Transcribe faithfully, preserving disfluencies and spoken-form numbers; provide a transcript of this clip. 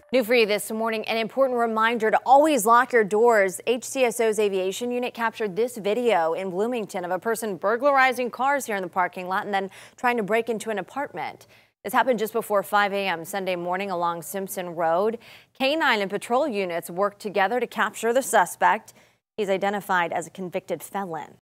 New for you this morning, an important reminder to always lock your doors. H C S O's aviation unit captured this video in Bloomington of a person burglarizing cars here in the parking lot and then trying to break into an apartment. This happened just before five A M Sunday morning along Simpson Road. K nine and patrol units worked together to capture the suspect. He's identified as a convicted felon.